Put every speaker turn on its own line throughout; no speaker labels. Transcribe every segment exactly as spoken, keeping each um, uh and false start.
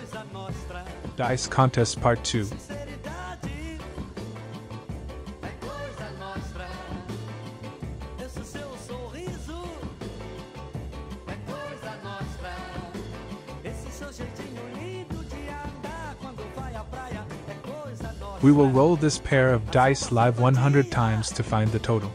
Dice Contest Part two. We will roll this pair of dice live one hundred times to find the total.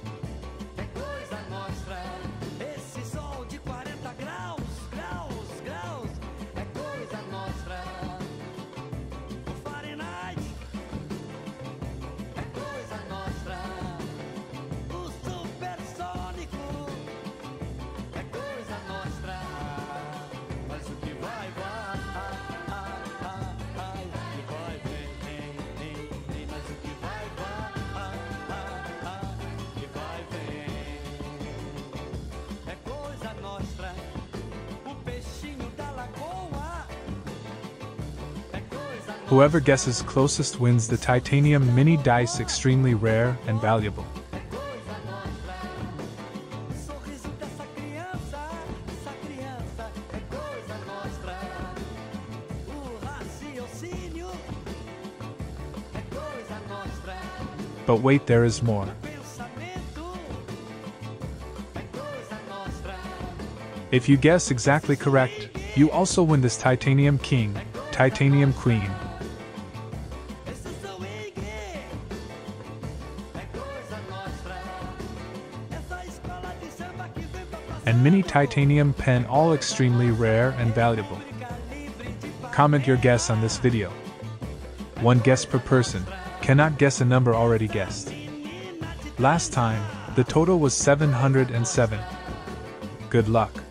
Whoever guesses closest wins the titanium mini dice, extremely rare and valuable. But wait, there is more. If you guess exactly correct, you also win this titanium king, titanium queen, and mini titanium pen, all extremely rare and valuable. Comment your guess on this video. One guess per person, cannot guess a number already guessed. Last time, the total was seven hundred seven. Good luck.